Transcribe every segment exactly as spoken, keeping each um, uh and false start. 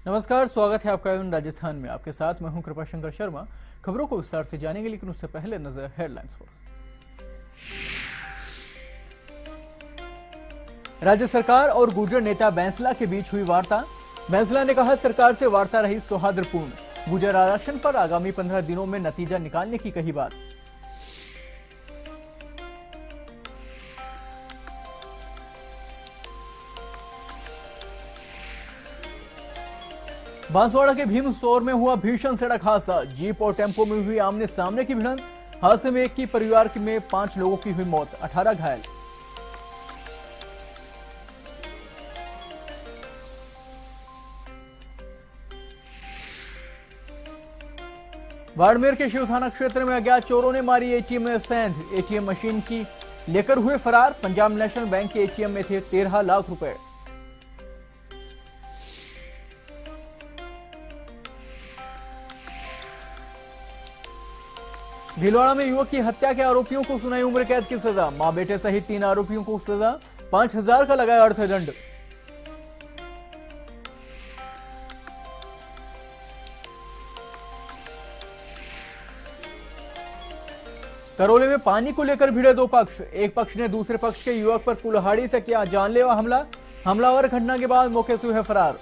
नमस्कार, स्वागत है आपका राजस्थान में। आपके साथ मैं हूं कृपाशंकर शर्मा। खबरों को विस्तार से जानेंगे, लेकिन उससे पहले नजर हेडलाइंस पर। राज्य सरकार और गुर्जर नेता बैंसला के बीच हुई वार्ता। बैंसला ने कहा, सरकार से वार्ता रही सौहार्दपूर्ण। गुर्जर आरक्षण पर आगामी पंद्रह दिनों में नतीजा निकालने की कही बात। बांसवाड़ा के भीमसौर में हुआ भीषण सड़क हादसा। जीप और टेम्पो में हुई आमने सामने की भिड़ंत। हादसे में एक ही परिवार में पांच लोगों की हुई मौत, अठारह घायल। बाड़मेर के शिव थाना क्षेत्र में अज्ञात चोरों ने मारी एटीएम में सेंध। एटीएम मशीन की लेकर हुए फरार। पंजाब नेशनल बैंक के एटीएम में थे तेरह लाख रुपए। भीलवाड़ा में युवक की हत्या के आरोपियों को सुनाई उम्र कैद की सजा। मां बेटे सहित तीन आरोपियों को सजा, पांच हजार का लगाया अर्थदंड। करौली में पानी को लेकर भिड़े दो पक्ष। एक पक्ष ने दूसरे पक्ष के युवक पर कुल्हाड़ी से किया जानलेवा हमला। हमलावर घटना के बाद मौके से हुए फरार।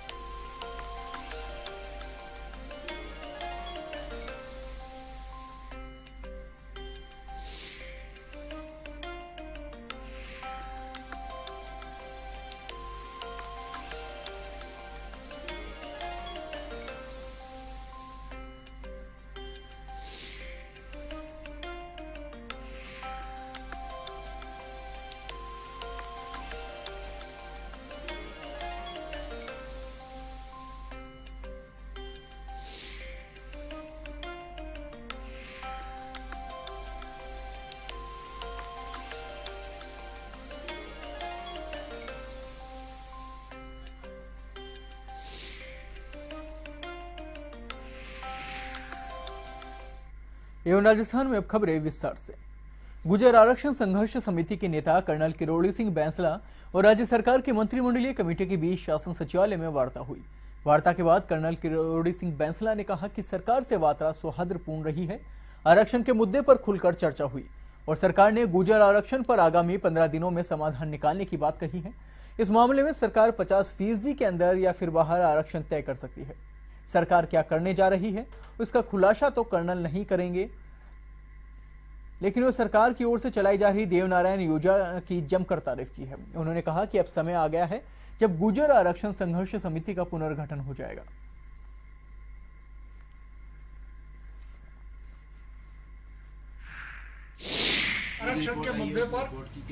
एवं राजस्थान में अब खबरें विस्तार से। गुर्जर आरक्षण संघर्ष समिति के नेता कर्नल किरोड़ी सिंह बैंसला और राज्य सरकार की मंत्रिमंडलीय कमेटी के बीच शासन सचिवालय में वार्ता हुई। वार्ता के बाद कर्नल किरोड़ी सिंह बैंसला ने कहा कि सरकार से वार्ता सौहार्दपूर्ण रही है। आरक्षण के मुद्दे पर खुलकर चर्चा हुई और सरकार ने गुर्जर आरक्षण पर आगामी पंद्रह दिनों में समाधान निकालने की बात कही है। इस मामले में सरकार पचास फीसदी के अंदर या फिर बाहर आरक्षण तय कर सकती है। सरकार क्या करने जा रही है उसका खुलासा तो कर्नल नहीं करेंगे, लेकिन वो सरकार की ओर से चलाई जा रही देवनारायण योजना की जमकर तारीफ की है। उन्होंने कहा कि अब समय आ गया है जब गुर्जर आरक्षण संघर्ष समिति का पुनर्गठन हो जाएगा। आरक्षण के मुद्दे पर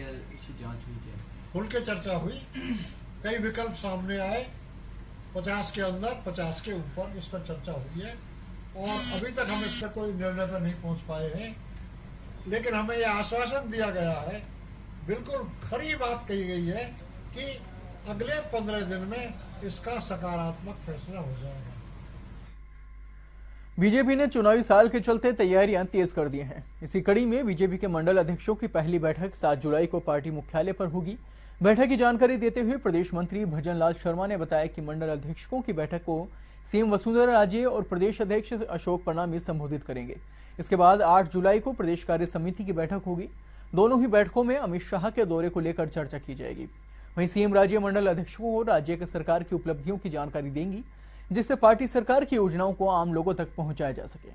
खुल के चर्चा हुई। कई विकल्प सामने आए, पचास के अंदर पचास के ऊपर इस पर चर्चा हुई है और अभी तक हम इस पर कोई निर्णय पर नहीं पहुंच पाए हैं, लेकिन हमें यह आश्वासन दिया गया है, बिल्कुल खरी बात कही गई है कि अगले पंद्रह दिन में इसका सकारात्मक फैसला हो जाएगा। बीजेपी ने चुनावी साल के चलते तैयारियां तेज कर दी हैं। इसी कड़ी में बीजेपी के मंडल अध्यक्षों की पहली बैठक सात जुलाई को पार्टी मुख्यालय पर होगी। बैठक की जानकारी देते हुए प्रदेश मंत्री भजन लाल शर्मा ने बताया कि मंडल अध्यक्षों की बैठक को सीएम वसुंधरा राजे और प्रदेश अध्यक्ष अशोक परनामी संबोधित करेंगे। इसके बाद आठ जुलाई को प्रदेश कार्य समिति की बैठक होगी। दोनों ही बैठकों में अमित शाह के दौरे को लेकर चर्चा की जाएगी। वहीं सीएम राज्य मंडल अध्यक्षों को राज्य के सरकार की उपलब्धियों की जानकारी देंगी, जिससे पार्टी सरकार की योजनाओं को आम लोगों तक पहुंचाया जा सके।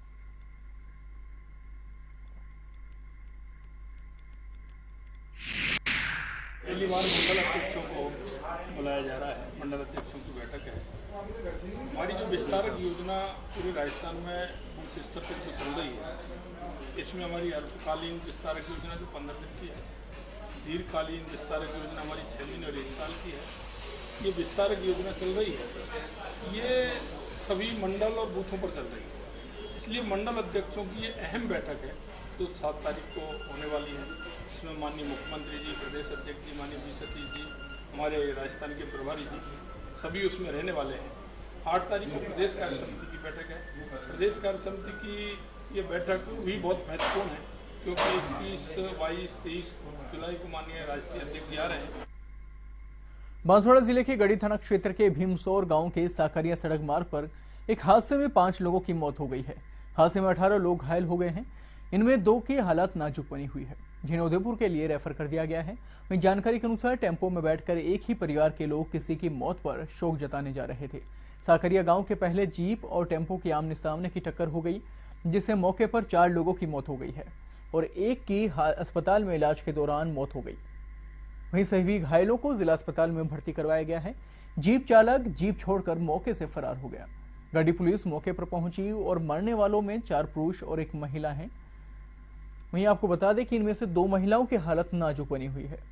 पहली बार मंडल अध्यक्षों को बुलाया जा रहा है। मंडल अध्यक्षों की बैठक है। हमारी जो विस्तारक योजना पूरे राजस्थान में बूथ स्तर पर जो चल रही है, इसमें हमारी अल्पकालीन विस्तारक योजना जो पंद्रह दिन की है, दीर्घकालीन विस्तारक योजना हमारी छः महीने और एक साल की है। ये विस्तारक योजना चल रही है, ये सभी मंडल और बूथों पर चल रही है। इसलिए मंडल अध्यक्षों की ये अहम बैठक है जो सात तारीख को होने वाली है। इसमें माननीय मुख्यमंत्री जी, प्रदेश अध्यक्ष जी, माननीय बी सतीश जी, हमारे राजस्थान के प्रभारी जी, सभी उसमें रहने वाले हैं। आठ तारीख को प्रदेश कार्य समिति की बैठक है। प्रदेश कार्य समिति की ये बैठक भी बहुत महत्वपूर्ण है, क्योंकि इक्कीस, बाईस, तेईस जुलाई को माननीय राष्ट्रीय अध्यक्ष जी आ रहे हैं। बांसवाड़ा जिले के गढ़ी थाना क्षेत्र के भीमसौर गांव के साकरिया सड़क मार्ग पर एक हादसे में पांच लोगों की मौत हो गई है। हादसे में अठारह लोग घायल हो गए हैं। इनमें दो की हालत नाजुक बनी हुई है, जिन्हें उदयपुर के लिए रेफर कर दिया गया है। वहीं जानकारी के अनुसार टेम्पो में बैठकर एक ही परिवार के लोग किसी की मौत पर शोक जताने जा रहे थे। साकरिया गांव के पहले जीप और टेम्पो की आमने सामने की टक्कर हो गई, जिससे मौके पर चार लोगों की मौत हो गई है और एक की अस्पताल में इलाज के दौरान मौत हो गई। वहीं सभी घायलों को जिला अस्पताल में भर्ती करवाया गया है। जीप चालक जीप छोड़कर मौके से फरार हो गया। गढ़ी पुलिस मौके पर पहुंची और मरने वालों में चार पुरुष और एक महिला है। वहीं आपको बता दें कि इनमें से दो महिलाओं की हालत नाजुक बनी हुई है।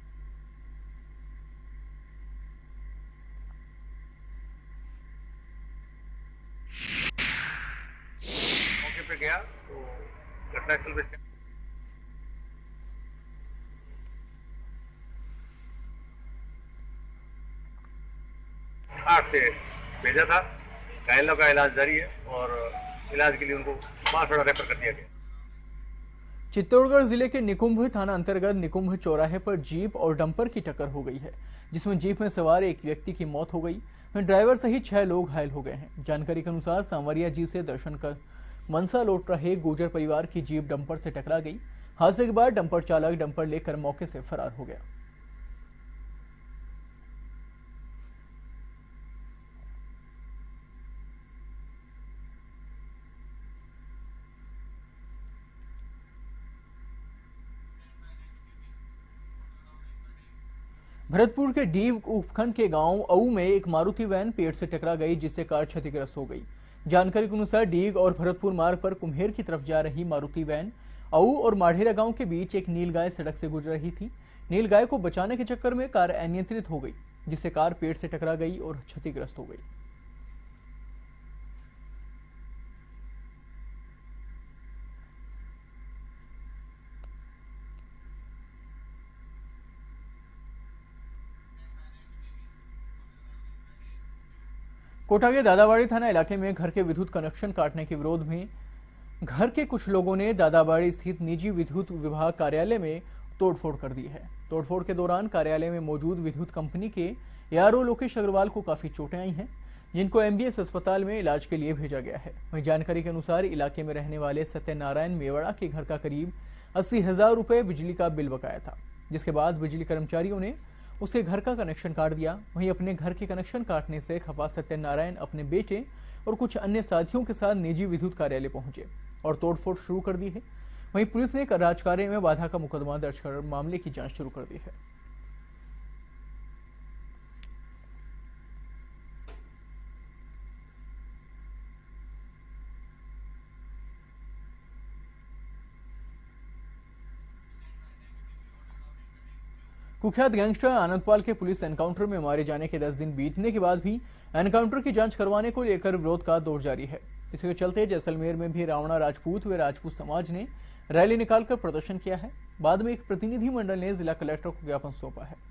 मौके पे गया तो घटनास्थल पे आठ से भेजा था। घायलों का इलाज जारी है और इलाज के लिए उनको बांसवाड़ा रेफर कर दिया गया। चित्तौड़गढ़ जिले के निकुंभ थाना अंतर्गत निकुंभ चौराहे पर जीप और डंपर की टक्कर हो गई है, जिसमें जीप में सवार एक व्यक्ति की मौत हो गई। वहीं ड्राइवर सहित छह लोग घायल हो गए हैं। जानकारी के अनुसार सांवरिया जी से दर्शन कर मनसा लौट रहे गुर्जर परिवार की जीप डंपर से टकरा गई। हादसे के बाद डंपर चालक डंपर लेकर मौके से फरार हो गया। भरतपुर के डीव उपखंड के गांव अऊ में एक मारुति वैन पेड़ से टकरा गई, जिससे कार क्षतिग्रस्त हो गई। जानकारी के अनुसार डीग और भरतपुर मार्ग पर कुम्हेर की तरफ जा रही मारुति वैन अऊ और माढ़ेरा गांव के बीच एक नीलगाय सड़क से गुजर रही थी। नीलगाय को बचाने के चक्कर में कार अनियंत्रित हो गई, जिससे कार पेड़ से टकरा गई और क्षतिग्रस्त हो गई। कोटा के दादाबाड़ी थाना इलाके में घर के विद्युत कनेक्शन काटने के विरोध में घर के कुछ लोगों ने दादाबाड़ी स्थित निजी विद्युत विभाग कार्यालय में तोड़फोड़ कर दी है। तोड़फोड़ के दौरान कार्यालय में मौजूद विद्युत कंपनी के एआरओ लोकेश अग्रवाल को काफी चोटें आई हैं, जिनको एमबीएस अस्पताल में इलाज के लिए भेजा गया है। वहीं जानकारी के अनुसार इलाके में रहने वाले सत्यनारायण मेवाड़ा के घर का करीब अस्सी हजार रुपए बिजली का बिल बकाया था, जिसके बाद बिजली कर्मचारियों ने उसके घर का कनेक्शन काट दिया। वहीं अपने घर के कनेक्शन काटने से खफा सत्यनारायण अपने बेटे और कुछ अन्य साथियों के साथ निजी विद्युत कार्यालय पहुंचे और तोड़फोड़ शुरू कर दी है। वहीं पुलिस ने राजकार्य में बाधा का मुकदमा दर्ज कर मामले की जांच शुरू कर दी है। कुख्यात गैंगस्टर आनंदपाल के पुलिस एनकाउंटर में मारे जाने के दस दिन बीतने के बाद भी एनकाउंटर की जांच करवाने को लेकर विरोध का दौर जारी है। इसके चलते जैसलमेर में भी रावणा राजपूत व राजपूत समाज ने रैली निकालकर प्रदर्शन किया है। बाद में एक प्रतिनिधि मंडल ने जिला कलेक्टर को ज्ञापन सौंपा है।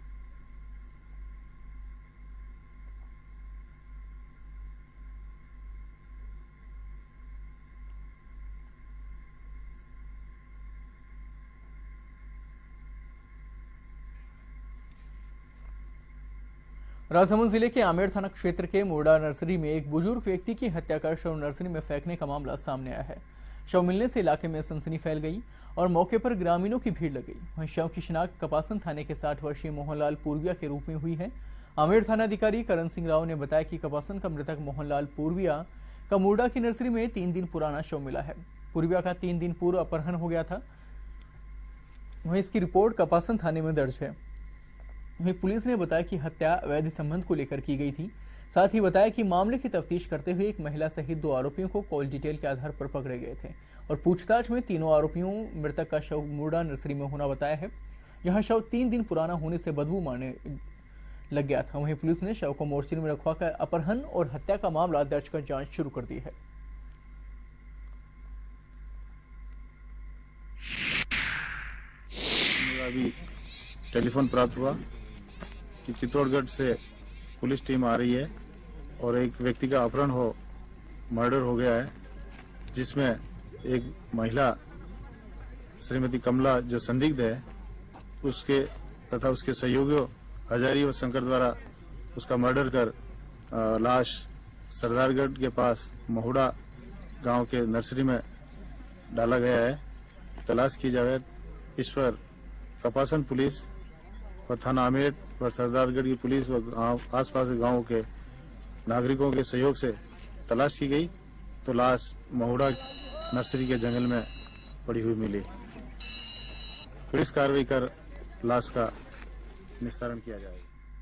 राजसमंद जिले के आमेर थाना क्षेत्र के मोड़ा नर्सरी में एक बुजुर्ग व्यक्ति की हत्या कर शव नर्सरी में फेंकने का मामला सामने आया है। शव मिलने से इलाके में सनसनी फैल गई और मौके पर ग्रामीणों की भीड़ लग गई। वहीं शव की शिनाख्त कपासन थाने के साठ वर्षीय मोहनलाल पूर्विया के रूप में हुई है। आमेर थाना अधिकारी करण सिंह राव ने बताया कि कपासन का मृतक मोहनलाल पूर्विया का मोड़ा की नर्सरी में तीन दिन पुराना शव मिला है। पूर्विया का तीन दिन पूर्व अपहरण हो गया था। वहीं इसकी रिपोर्ट कपासन थाने में दर्ज है। वहीं पुलिस ने बताया कि हत्या अवैध संबंध को लेकर की गई थी। साथ ही बताया कि मामले की तफ्तीश करते हुए एक महिला सहित दो आरोपियों को कॉल डिटेल के आधार पर पकड़े गए थे और पूछताछ में तीनों आरोपियों मृतक का शव मोड़ा नर्सरी में होना बताया है, जहां शव तीन दिन पुराना होने से बदबू मारने लग गया था। वहीं पुलिस ने शव को मोर्चरी में रखवाकर अपहरण और हत्या का मामला दर्ज कर जांच शुरू कर दी है। अभी टेलीफोन प्राप्त हुआ कि चित्तौड़गढ़ से पुलिस टीम आ रही है और एक व्यक्ति का अपहरण हो मर्डर हो गया है, जिसमें एक महिला श्रीमती कमला जो संदिग्ध है उसके तथा उसके सहयोगियों हजारी व शंकर द्वारा उसका मर्डर कर अ, लाश सरदारगढ़ के पास महुड़ा गांव के नर्सरी में डाला गया है। तलाश की जावे इस पर कपासन पुलिस और थाना अमेठ और सरदारगढ़ की पुलिस व गांव आसपास के गांवों के नागरिकों के सहयोग से तलाश की गई तो लाश महुड़ा नर्सरी के जंगल में पड़ी हुई मिली। पुलिस कार्रवाई कर लाश का निस्तारण किया जाएगा।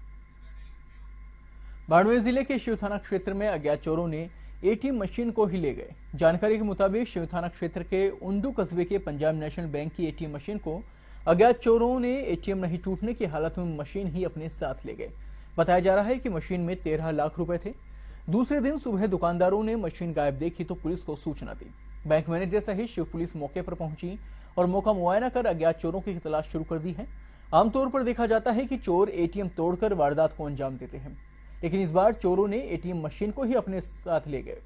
बाड़मेर जिले के शिव थाना क्षेत्र में अज्ञात चोरों ने एटीएम मशीन को ही ले गए। जानकारी के मुताबिक शिव थाना क्षेत्र के उंडू कस्बे के पंजाब नेशनल बैंक की एटीएम मशीन को अज्ञात चोरों ने एटीएम नहीं टूटने की हालत में मशीन ही अपने साथ ले गए। बताया जा रहा है कि मशीन में तेरह लाख रुपए थे। दूसरे दिन सुबह दुकानदारों ने मशीन गायब देखी तो पुलिस को सूचना दी। बैंक मैनेजर सहित शिव पुलिस मौके पर पहुंची और मौका मुआयना कर अज्ञात चोरों की तलाश शुरू कर दी है। आमतौर पर देखा जाता है कि चोर एटीएम तोड़कर वारदात को अंजाम देते हैं, लेकिन इस बार चोरों ने एटीएम मशीन को ही अपने साथ ले गए।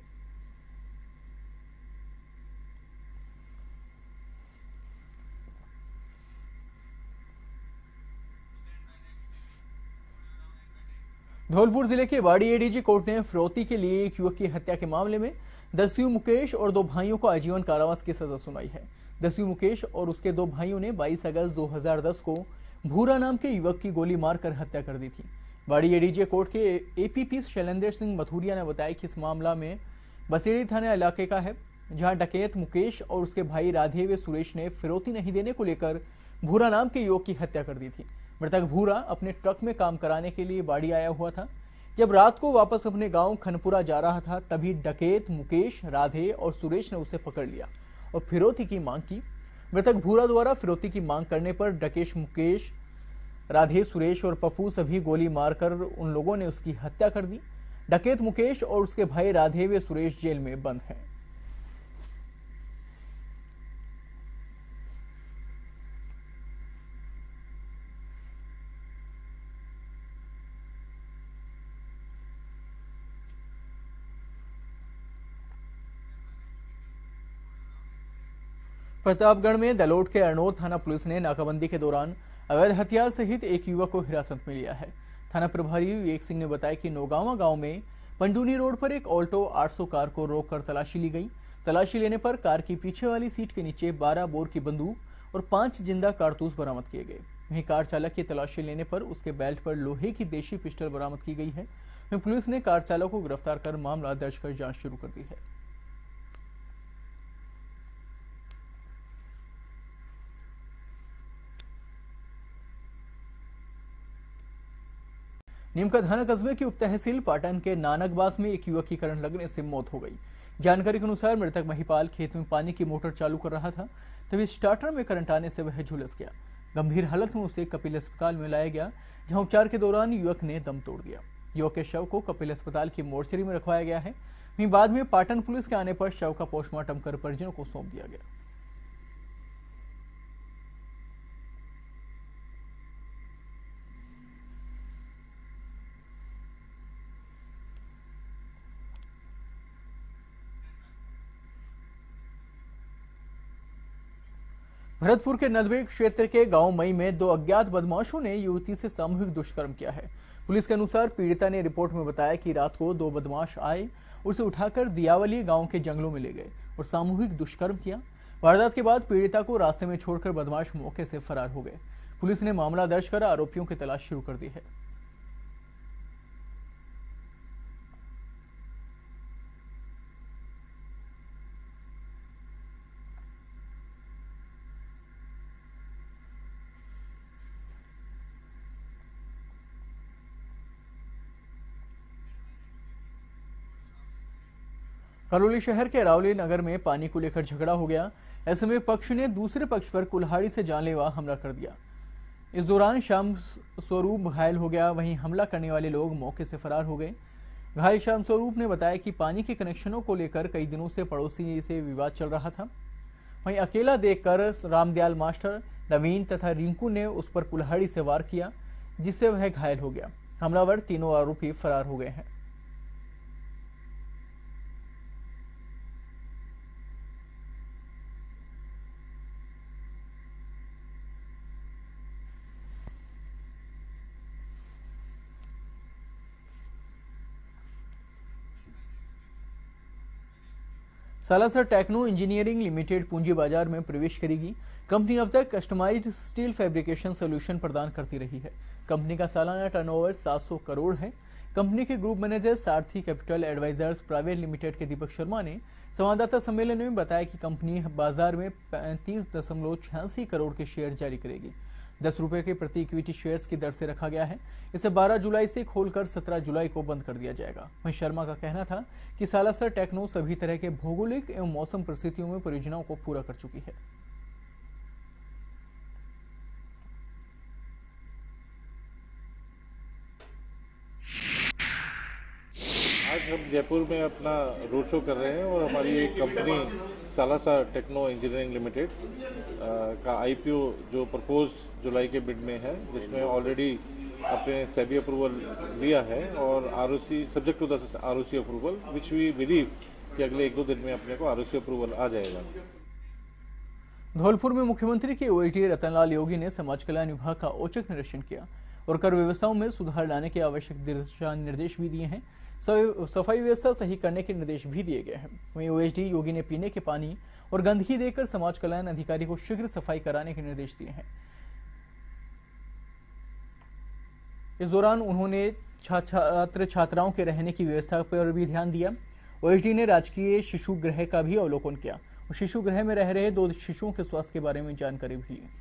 धौलपुर जिले के बाड़ी एडीजी कोर्ट ने फिरौती के लिए एक युवक की हत्या के मामले में दसवीं मुकेश और दो भाइयों को आजीवन कारावास की सजा सुनाई है। दसवीं मुकेश और उसके दो भाइयों ने बाईस अगस्त दो हज़ार दस को भूरा नाम के युवक की गोली मारकर हत्या कर दी थी। बाड़ी एडीजे कोर्ट के एपीपी शैलेंद्र सिंह मथुरिया ने बताया कि इस मामला में बसेड़ी थाना इलाके का है, जहां डकैत मुकेश और उसके भाई राधे व सुरेश ने फिरौती नहीं देने को लेकर भूरा नाम के युवक की हत्या कर दी थी। मृतक भूरा अपने ट्रक में काम कराने के लिए बाड़ी आया हुआ था। जब रात को वापस अपने गांव खनपुरा जा रहा था, तभी डकैत मुकेश, राधे और सुरेश ने उसे पकड़ लिया और फिरौती की मांग की। मृतक भूरा द्वारा फिरौती की मांग करने पर डकेश मुकेश, राधे, सुरेश और पप्पू सभी गोली मारकर उन लोगों ने उसकी हत्या कर दी। डकैत मुकेश और उसके भाई राधे व सुरेश जेल में बंद हैं। प्रतापगढ़ में दलोट के अरनोद थाना पुलिस ने नाकाबंदी के दौरान अवैध हथियार सहित एक युवक को हिरासत में लिया है। थाना प्रभारी विवेक सिंह ने बताया कि नौगावा गांव में पंडूनी रोड पर एक ऑल्टो आठ सौ कार को रोककर तलाशी ली गई। तलाशी लेने पर कार की पीछे वाली सीट के नीचे बारह बोर की बंदूक और पांच जिंदा कारतूस बरामद किए गए। वहीं कार चालक की तलाशी लेने पर उसके बेल्ट पर लोहे की देशी पिस्टल बरामद की गई है। वहीं पुलिस ने कार चालक को गिरफ्तार कर मामला दर्ज कर जाँच शुरू कर दी है। नीमका थाना कस्बे की उप तहसील पाटन के नानकबास में एक युवक की करंट लगने से मौत हो गई। जानकारी के अनुसार मृतक महिपाल खेत में पानी की मोटर चालू कर रहा था, तभी स्टार्टर में करंट आने से वह झुलस गया। गंभीर हालत में उसे कपिल अस्पताल में लाया गया, जहां उपचार के दौरान युवक ने दम तोड़ दिया। युवक के शव को कपिल अस्पताल की मोर्चरी में रखवाया गया है। वहीं बाद में पाटन पुलिस के आने पर शव का पोस्टमार्टम कर परिजनों को सौंप दिया गया। भरतपुर के नदवे क्षेत्र के गांव मई में दो अज्ञात बदमाशों ने युवती से सामूहिक दुष्कर्म किया है। पुलिस के अनुसार पीड़िता ने रिपोर्ट में बताया कि रात को दो बदमाश आए, उसे उठाकर दियावली गांव के जंगलों में ले गए और सामूहिक दुष्कर्म किया। वारदात के बाद पीड़िता को रास्ते में छोड़कर बदमाश मौके से फरार हो गए। पुलिस ने मामला दर्ज कर आरोपियों की तलाश शुरू कर दी है। करौली शहर के रावली नगर में पानी को लेकर झगड़ा हो गया। ऐसे में पक्ष ने दूसरे पक्ष पर कुल्हाड़ी से जानलेवा हमला कर दिया। इस दौरान श्याम स्वरूप घायल हो गया। वहीं हमला करने वाले लोग मौके से फरार हो गए। घायल श्याम स्वरूप ने बताया कि पानी के कनेक्शनों को लेकर कई दिनों से पड़ोसी से विवाद चल रहा था। वहीं अकेला देखकर रामदयाल मास्टर, नवीन तथा रिंकू ने उस पर कुल्हाड़ी से वार किया, जिससे वह घायल हो गया। हमलावर तीनों आरोपी फरार हो गए हैं। सालासर टेक्नो इंजीनियरिंग लिमिटेड पूंजी बाजार में प्रवेश करेगी। कंपनी अब तक कस्टमाइज्ड स्टील फैब्रिकेशन सोल्यूशन प्रदान करती रही है। कंपनी का सालाना टर्नओवर सात सौ करोड़ है। कंपनी के group manager Sarathi capital advisors private limited के दीपक शर्मा ने संवाददाता सम्मेलन में बताया कि कंपनी बाजार में पैंतीस दशमलव छियासी करोड़ के शेयर जारी करेगी। दस रुपए के प्रति इक्विटी शेयर्स की दर से रखा गया है। इसे बारह जुलाई से खोलकर सत्रह जुलाई को बंद कर दिया जाएगा। वहीं शर्मा का कहना था कि सालासर टेक्नो सभी तरह के भौगोलिक एवं मौसम परिस्थितियों में परियोजनाओं को पूरा कर चुकी है। आज हम जयपुर में अपना रोड शो कर रहे हैं और हमारी एक company Salasar techno engineering limited का आईपीओ जो प्रपोज जुलाई के बिड में है, जिसमें ऑलरेडी अपने सेबी अप्रूवल लिया है और ROC subject to the ROC approval which we believe कि अगले एक दो दिन में अपने को आरओसी अप्रूवल आ जाएगा। धौलपुर में मुख्यमंत्री के ओएसडी रतनलाल योगी ने समाज कल्याण विभाग का औचक निरीक्षण किया और कर व्यवस्थाओं में सुधार लाने के आवश्यक दिशा निर्देश भी दिए हैं। सफाई व्यवस्था सही करने के निर्देश भी दिए गए हैं। वहीं ओएसडी योगी ने पीने के पानी और गंदगी देकर समाज कल्याण अधिकारी को शीघ्र सफाई कराने के निर्देश दिए हैं। इस दौरान उन्होंने छात्र छात्राओं के रहने की व्यवस्था पर भी ध्यान दिया। ओएसडी ने राजकीय शिशु गृह का भी अवलोकन किया और शिशु गृह में रह रहे दो शिशुओं के स्वास्थ्य के बारे में जानकारी भी ली।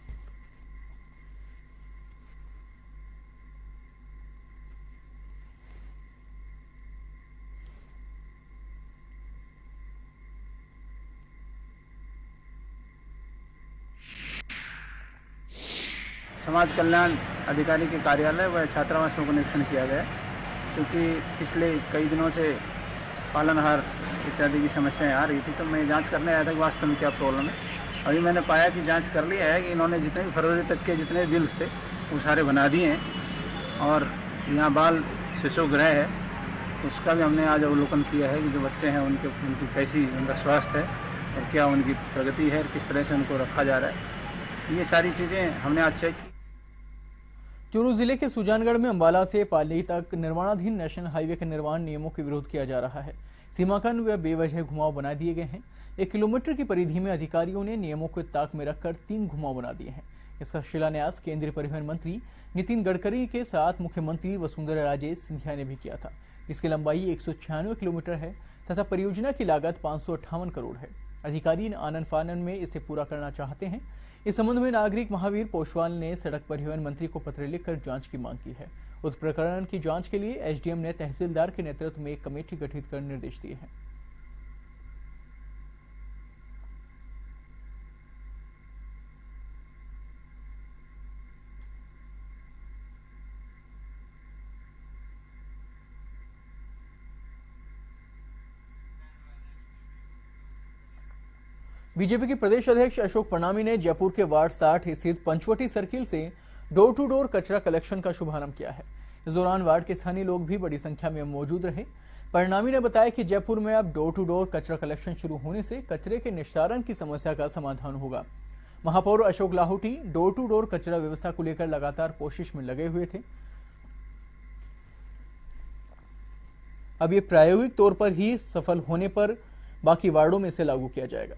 समाज कल्याण अधिकारी के कार्यालय व छात्रावासों का निरीक्षण किया गया, क्योंकि पिछले कई दिनों से पालनहार इत्यादि की समस्याएं आ रही थी। तो मैं जांच करने आया था कि वास्तव में क्या प्रॉब्लम है। अभी मैंने पाया कि जांच कर लिया है कि इन्होंने जितने भी फरवरी तक के जितने बिल्स थे वो सारे बना दिए हैं और यहाँ बाल शिशु गृह है उसका भी हमने आज अवलोकन किया है कि जो बच्चे हैं उनके उनकी कैसी उनका स्वास्थ्य है और क्या उनकी प्रगति है, किस तरह से उनको रखा जा रहा है, ये सारी चीज़ें हमने आज चेक की। चूरू जिले के सुजानगढ़ में अंबाला से पाली तक निर्माणाधीन नेशनल हाईवे के निर्माण नियमों के विरोध किया जा रहा है। सीमांकन व बेवजह घुमाव बना दिए गए हैं। एक किलोमीटर की परिधि में अधिकारियों ने नियमों को ताक में रखकर तीन घुमाव बना दिए हैं। इसका शिलान्यास केंद्रीय परिवहन मंत्री नितिन गडकरी के साथ मुख्यमंत्री वसुंधरा राजे सिंधिया ने भी किया था, जिसकी लंबाई एक सौ छियानवे किलोमीटर है तथा परियोजना की लागत पाँच सौ अट्ठावन करोड़ है। अधिकारी आनन फानन में इसे पूरा करना चाहते हैं। इस संबंध में नागरिक महावीर पोशवाल ने सड़क परिवहन मंत्री को पत्र लिखकर जांच की मांग की है। उक्त प्रकरण की जांच के लिए एसडीएम ने तहसीलदार के नेतृत्व में एक कमेटी गठित कर निर्देश दिए हैं। बीजेपी के प्रदेश अध्यक्ष अशोक परनामी ने जयपुर के वार्ड साठ स्थित पंचवटी सर्किल से डोर टू डोर कचरा कलेक्शन का शुभारंभ किया है। इस दौरान वार्ड के स्थानीय लोग भी बड़ी संख्या में मौजूद रहे। परनामी ने बताया कि जयपुर में अब डोर टू डोर कचरा कलेक्शन शुरू होने से कचरे के निस्तारण की समस्या का समाधान होगा। महापौर Ashok Lahoti door to door कचरा व्यवस्था को लेकर लगातार कोशिश में लगे हुए थे। अब ये प्रायोगिक तौर पर ही सफल होने पर बाकी वार्डों में इसे लागू किया जाएगा।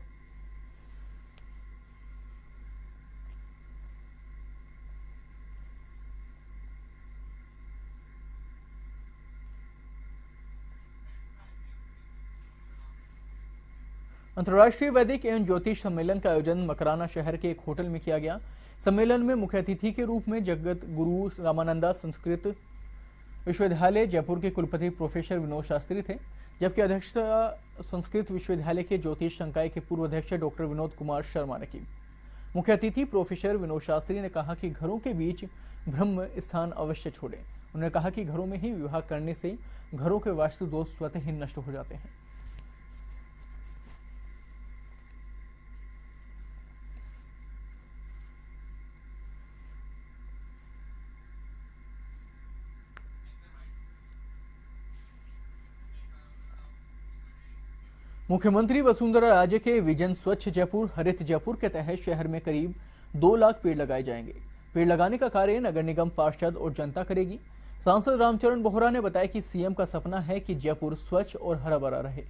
अंतर्राष्ट्रीय वैदिक एवं ज्योतिष सम्मेलन का आयोजन मकराना शहर के एक होटल में किया गया। सम्मेलन में मुख्य अतिथि के रूप में जगत गुरु रामानंदा संस्कृत विश्वविद्यालय जयपुर के कुलपति प्रोफेसर विनोद शास्त्री थे, जबकि अध्यक्षता संस्कृत विश्वविद्यालय के ज्योतिष संकाय के पूर्व अध्यक्ष डॉक्टर विनोद कुमार शर्मा ने की। मुख्य अतिथि प्रोफेसर विनोद शास्त्री ने कहा कि घरों के बीच ब्रह्म स्थान अवश्य छोड़ें। उन्होंने कहा कि घरों में ही विवाह करने से घरों के वास्तु दोष स्वतः ही नष्ट हो जाते हैं। मुख्यमंत्री वसुंधरा राजे के विजन स्वच्छ जयपुर हरित जयपुर के तहत शहर में करीब दो लाख पेड़ लगाए जाएंगे। पेड़ लगाने का कार्य नगर निगम पार्षद और जनता करेगी। सांसद रामचरण बोहरा ने बताया कि सीएम का सपना है कि जयपुर स्वच्छ और हरा भरा रहे।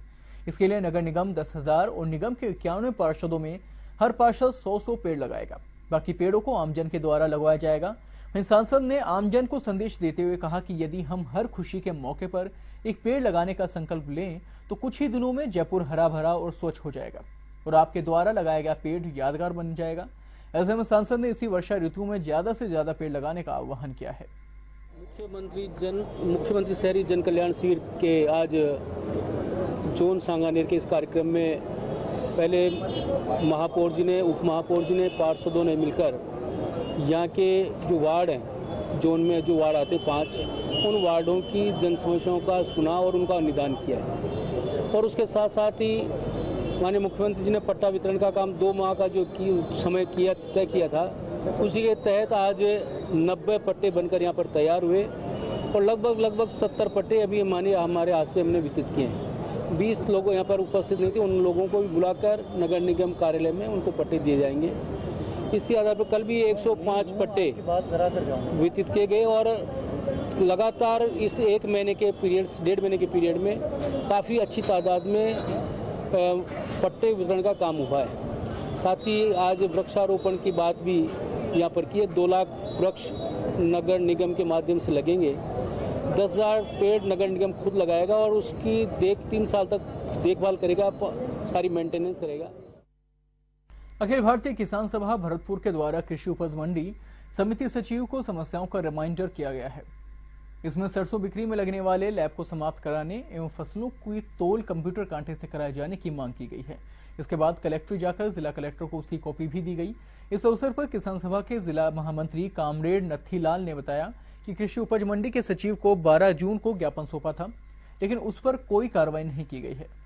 इसके लिए नगर निगम दस हजार और निगम के इक्यानवे पार्षदों में हर पार्षद सौ सौ पेड़ लगाएगा। बाकी पेड़ों को आमजन के द्वारा लगवाया जाएगा। वहीं सांसद ने आमजन को संदेश देते हुए कहा कि यदि हम हर खुशी के मौके पर एक पेड़ लगाने का संकल्प लें तो कुछ ही दिनों में जयपुर हरा भरा और स्वच्छ हो जाएगा और आपके द्वारा लगाया गया पेड़ यादगार बन जाएगा। ऐसे में सांसद ने इसी वर्षा ऋतु में ज्यादा से ज्यादा पेड़ लगाने का आह्वान किया है। मुख्यमंत्री जन मुख्यमंत्री शहरी जन कल्याण शिविर के आज जोन सांगानेर के इस कार्यक्रम में पहले महापौर जी ने, उप महापौर जी ने, पार्षदों ने मिलकर यहाँ के जो वार्ड हैं, जोन में जो वार्ड आते पाँच, उन वार्डों की जन समस्याओं का सुना और उनका निदान किया है। और उसके साथ साथ ही माननीय मुख्यमंत्री जी ने पट्टा वितरण का काम दो माह का जो की समय किया तय किया था, उसी के तहत आज नब्बे पट्टे बनकर यहाँ पर तैयार हुए और लगभग लगभग सत्तर पट्टे अभी मानिए हमारे हाथ से हमने वितरित किए हैं। बीस लोग यहाँ पर उपस्थित नहीं थे, उन लोगों को भी बुलाकर नगर निगम कार्यालय में उनको पट्टे दिए जाएंगे। इसी आधार पर कल भी एक सौ पाँच पट्टे वितरित किए गए और लगातार इस एक महीने के पीरियड डेढ़ महीने के पीरियड में काफ़ी अच्छी तादाद में पट्टे वितरण का काम हुआ है। साथ ही आज वृक्षारोपण की बात भी यहाँ पर की है। दो लाख वृक्ष नगर निगम के माध्यम से लगेंगे। दस हज़ार पेड़ नगर निगम खुद लगाएगा और उसकी देख तीन साल तक देखभाल करेगा, सारी मेंटेनेंस करेगा। अखिल भारतीय किसान सभा भरतपुर के द्वारा कृषि उपज मंडी समिति सचिव को समस्याओं का रिमाइंडर किया गया है। इसमें सरसों बिक्री में लगने वाले लैब को समाप्त कराने एवं फसलों की तोल कंप्यूटर कांटे से कराए जाने की मांग की गई है। इसके बाद कलेक्ट्रेट जाकर जिला कलेक्टर को उसकी कॉपी भी दी गई। इस अवसर पर किसान सभा के जिला महामंत्री कामरेड नथीलाल ने बताया कि कृषि उपज मंडी के सचिव को बारह जून को ज्ञापन सौंपा था, लेकिन उस पर कोई कार्रवाई नहीं की गई है।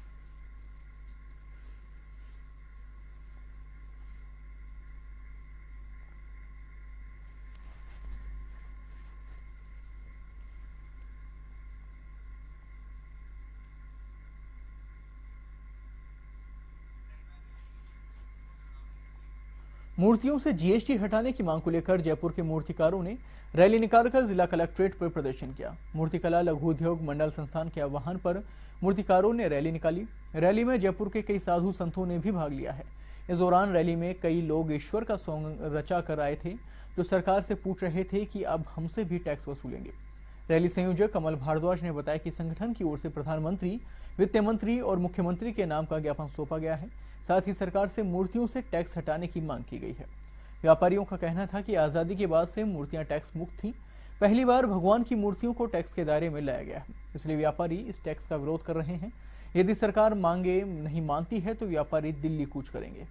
मूर्तियों से जीएसटी हटाने की मांग को लेकर जयपुर के मूर्तिकारों ने रैली निकालकर जिला कलेक्ट्रेट पर प्रदर्शन किया। मूर्तिकला लघु उद्योग मंडल संस्थान के आह्वान पर मूर्तिकारों ने रैली निकाली। रैली में जयपुर के कई साधु संतों ने भी भाग लिया है। इस दौरान रैली में कई लोग ईश्वर का सॉन्ग रचा कर आए थे, जो सरकार से पूछ रहे थे कि अब हमसे भी टैक्स वसूलेंगे। रैली संयोजक कमल भारद्वाज ने बताया कि संगठन की ओर से प्रधानमंत्री, वित्त मंत्री और मुख्यमंत्री के नाम का ज्ञापन सौंपा गया है। साथ ही सरकार से मूर्तियों से टैक्स हटाने की मांग की गई है। व्यापारियों का कहना था कि आजादी के बाद से मूर्तियां टैक्स मुक्त थीं। पहली बार भगवान की मूर्तियों को टैक्स के दायरे में लाया गया है, इसलिए व्यापारी इस टैक्स का विरोध कर रहे हैं। यदि सरकार मांगे नहीं मानती है तो व्यापारी दिल्ली कूच करेंगे।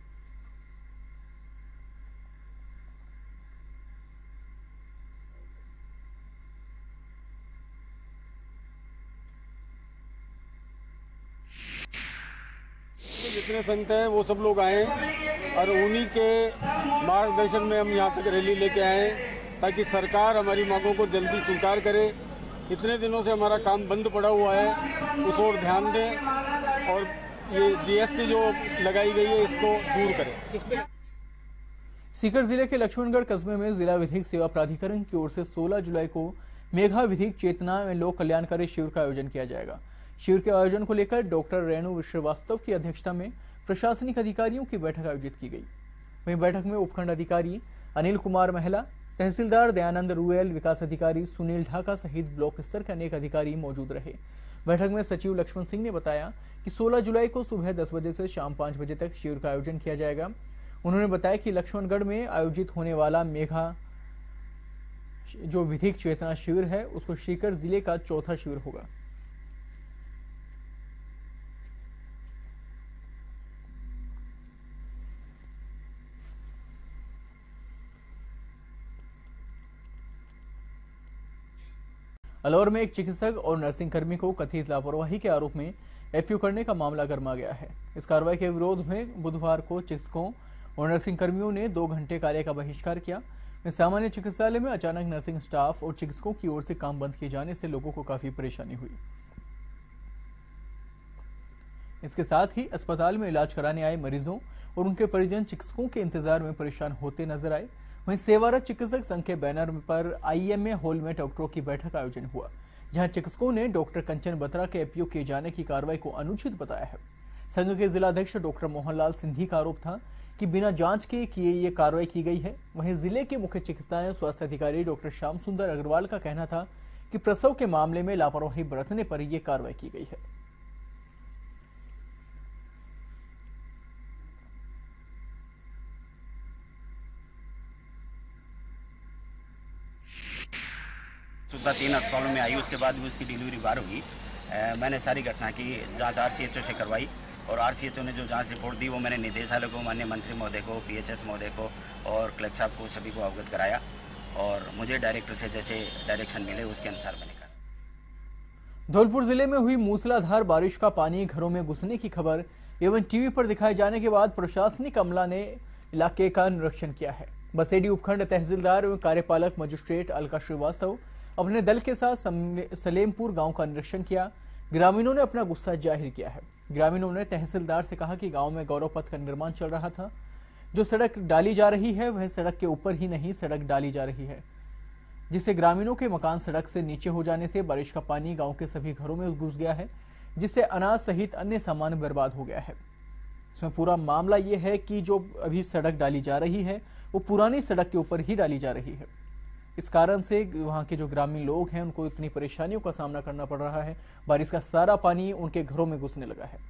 जितने संत हैं वो सब लोग आए और उन्हीं के मार्गदर्शन में हम यहाँ तक रैली लेके आए ताकि सरकार हमारी मांगों को जल्दी स्वीकार करे। इतने दिनों से हमारा काम बंद पड़ा हुआ है, उस ओर ध्यान दें और ये जीएसटी जो लगाई गई है इसको दूर करें। सीकर जिले के लक्ष्मणगढ़ कस्बे में जिला विधिक सेवा प्राधिकरण की ओर से सोलह जुलाई को मेघा विधिक चेतना में लोक कल्याणकारी शिविर का आयोजन किया जाएगा। शिविर के आयोजन को लेकर डॉक्टर रेणु श्रीवास्तव की अध्यक्षता में प्रशासनिक अधिकारियों की बैठक आयोजित की गई। वहीं बैठक में उपखंड अधिकारी अनिल कुमार महला, तहसीलदार दयानंद रुएल, विकास अधिकारी सुनील ढाका सहित ब्लॉक स्तर के अनेक अधिकारी मौजूद रहे। बैठक में सचिव लक्ष्मण सिंह ने बताया कि सोलह जुलाई को सुबह दस बजे से शाम पाँच बजे तक शिविर का आयोजन किया जाएगा। उन्होंने बताया कि लक्ष्मणगढ़ में आयोजित होने वाला मेघा जो विधिक चेतना शिविर है उसको सीकर जिले का चौथा शिविर होगा। अलौर में एक चिकित्सक और नर्सिंग कर्मी को कथित लापरवाही के आरोप में एपीयू करने का मामला गरमा गया है। इस कार्रवाई के विरोध में बुधवार को चिकित्सकों और नर्सिंग कर्मियों ने दो घंटे कार्य का बहिष्कार किया। सामान्य चिकित्सालय में अचानक नर्सिंग स्टाफ और चिकित्सकों की ओर से काम बंद किए जाने से लोगों को काफी परेशानी हुई। इसके साथ ही अस्पताल में इलाज कराने आए मरीजों और उनके परिजन चिकित्सकों के इंतजार में परेशान होते नजर आए। वहीं सेवारत चिकित्सक संघ के बैनर पर आईएमए हॉल में डॉक्टरों की बैठक का आयोजन हुआ, जहां चिकित्सकों ने डॉक्टर कंचन बत्रा के उपयोग किए जाने की कार्रवाई को अनुचित बताया है। संघ के जिलाध्यक्ष डॉक्टर मोहनलाल सिंधी का आरोप था कि बिना जांच के किए ये कार्रवाई की गई है। वहीं जिले के मुख्य चिकित्सा एवं स्वास्थ्य अधिकारी डॉक्टर श्याम सुंदर अग्रवाल का कहना था कि प्रसव के मामले में लापरवाही बरतने पर यह कार्रवाई की गई है। सुधा तीन अस्पतालों में आई, उसके बाद भी उसकी डिलीवरी बाहर हुई। मैंने सारी घटना की जांच आरसीएचओ से करवाई और आरसीएचओ ने जो जांच रिपोर्ट दी वो मैंने निदेशालय को, माननीय मंत्री महोदय को, पीएचएस महोदय को और कलेक्टर साहब को, सभी को अवगत कराया और मुझे डायरेक्टर से जैसे डायरेक्शन मिले उसके अनुसार मैंने कहा। धौलपुर जिले में हुई मूसलाधार बारिश का पानी घरों में घुसने की खबर एवं टीवी पर दिखाए जाने के बाद प्रशासनिक अमला ने इलाके का निरीक्षण किया है। बसेडी उपखंड तहसीलदार एवं कार्यपालक मजिस्ट्रेट अलका श्रीवास्तव अपने दल के साथ सलेमपुर गांव का निरीक्षण किया। ग्रामीणों ने अपना गुस्सा जाहिर किया है। ग्रामीणों ने तहसीलदार से कहा कि गांव में गौरव पथ का निर्माण चल रहा था, जो सड़क डाली जा रही है वह सड़क के ऊपर ही नहीं सड़क डाली जा रही है, जिससे ग्रामीणों के मकान सड़क से नीचे हो जाने से बारिश का पानी गांव के सभी घरों में घुस गया है, जिससे अनाज सहित अन्य सामान बर्बाद हो गया है। इसमें पूरा मामला ये है कि जो अभी सड़क डाली जा रही है वो पुरानी सड़क के ऊपर ही डाली जा रही है। इस कारण से वहां के जो ग्रामीण लोग हैं उनको इतनी परेशानियों का सामना करना पड़ रहा है। बारिश का सारा पानी उनके घरों में घुसने लगा है।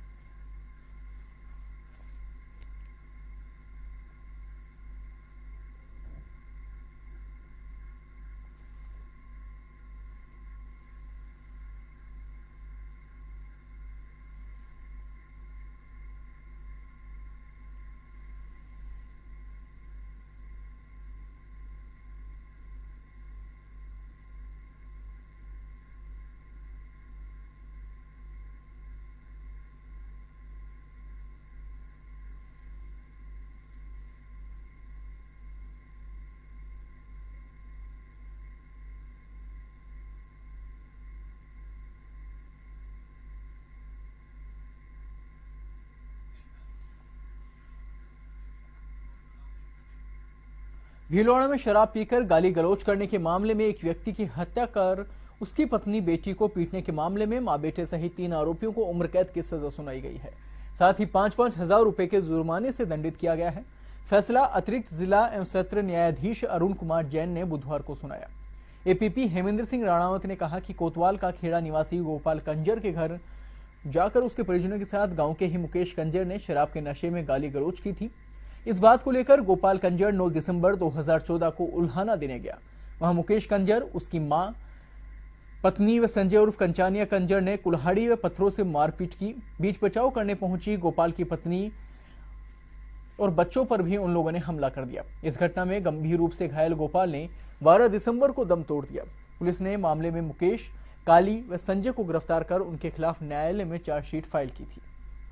भीलवाड़ा में शराब पीकर गाली गलौज करने के मामले में एक व्यक्ति की हत्या कर उसकी पत्नी बेटी को पीटने के मामले में मां बेटे सहित तीन आरोपियों को उम्र कैद की सजा सुनाई गई है। साथ ही पांच पांच हजार रुपए के जुर्माने से दंडित किया गया है। फैसला अतिरिक्त जिला एवं सत्र न्यायाधीश अरुण कुमार जैन ने बुधवार को सुनाया। एपीपी हेमेंद्र सिंह राणावत ने कहा कि कोतवाल का खेड़ा निवासी गोपाल कंजर के घर जाकर उसके परिजनों के साथ गांव के ही मुकेश कंजर ने शराब के नशे में गाली गलौज की थी। इस बात को लेकर गोपाल कंजर नौ दिसंबर दो हज़ार चौदह को उल्हाना देने गया। वहां मुकेश कंजर, उसकी मां, पत्नी व संजय उर्फ कंचानिया कंजर ने कुल्हाड़ी व पत्थरों से मारपीट की। बीच बचाव करने पहुंची गोपाल की पत्नी और बच्चों पर भी उन लोगों ने हमला कर दिया। इस घटना में गंभीर रूप से घायल गोपाल ने बारह दिसंबर को दम तोड़ दिया। पुलिस ने मामले में मुकेश, काली व संजय को गिरफ्तार कर उनके खिलाफ न्यायालय में चार्जशीट फाइल की थी।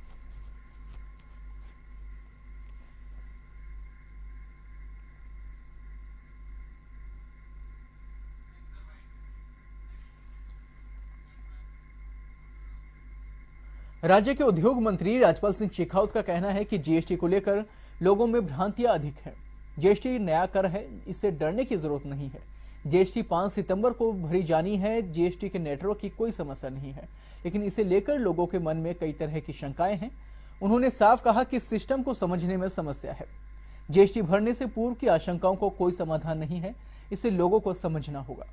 राज्य के उद्योग मंत्री राजपाल सिंह शेखावत का कहना है कि जीएसटी को लेकर लोगों में भ्रांतियां अधिक हैं। जीएसटी नया कर है, इससे डरने की जरूरत नहीं है। जीएसटी पाँच सितंबर को भरी जानी है। जीएसटी के नेटवर्क की कोई समस्या नहीं है, लेकिन इसे लेकर लोगों के मन में कई तरह की शंकाएं हैं। उन्होंने साफ कहा कि सिस्टम को समझने में समस्या है। जीएसटी भरने से पूर्व की आशंकाओं को कोई समाधान नहीं है, इसे लोगों को समझना होगा।